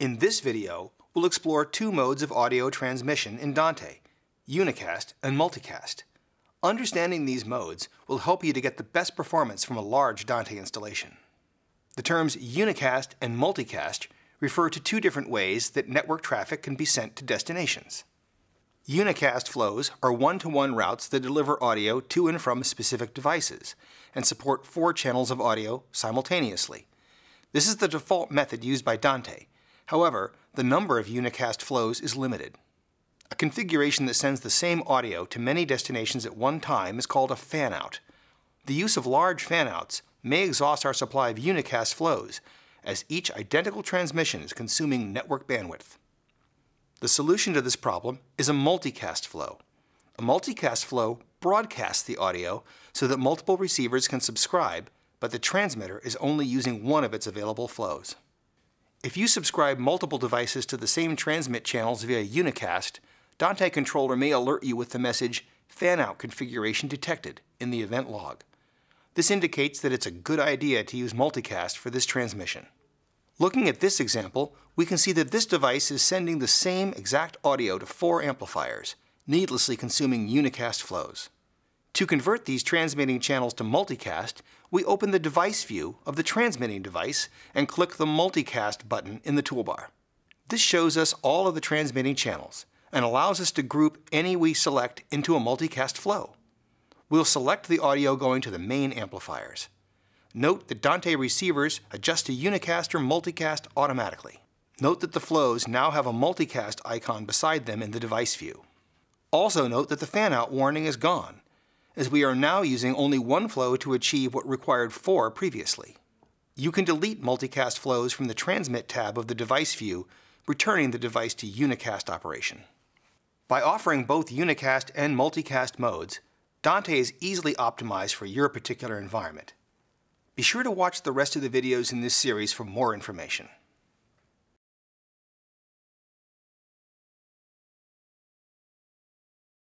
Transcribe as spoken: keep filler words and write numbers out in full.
In this video, we'll explore two modes of audio transmission in Dante, Unicast and Multicast. Understanding these modes will help you to get the best performance from a large Dante installation. The terms Unicast and Multicast refer to two different ways that network traffic can be sent to destinations. Unicast flows are one-to-one routes that deliver audio to and from specific devices and support four channels of audio simultaneously. This is the default method used by Dante. However, the number of Unicast flows is limited. A configuration that sends the same audio to many destinations at one time is called a fan-out. The use of large fan-outs may exhaust our supply of Unicast flows, as each identical transmission is consuming network bandwidth. The solution to this problem is a multicast flow. A multicast flow broadcasts the audio so that multiple receivers can subscribe, but the transmitter is only using one of its available flows. If you subscribe multiple devices to the same transmit channels via Unicast, Dante Controller may alert you with the message "Fan-out configuration detected" in the event log. This indicates that it's a good idea to use multicast for this transmission. Looking at this example, we can see that this device is sending the same exact audio to four amplifiers, needlessly consuming Unicast flows. To convert these transmitting channels to multicast, we open the device view of the transmitting device and click the Multicast button in the toolbar. This shows us all of the transmitting channels and allows us to group any we select into a multicast flow. We'll select the audio going to the main amplifiers. Note that Dante receivers adjust to Unicast or multicast automatically. Note that the flows now have a multicast icon beside them in the device view. Also note that the fan-out warning is gone, as we are now using only one flow to achieve what required four previously. You can delete multicast flows from the Transmit tab of the device view, returning the device to Unicast operation. By offering both Unicast and multicast modes, Dante is easily optimized for your particular environment. Be sure to watch the rest of the videos in this series for more information.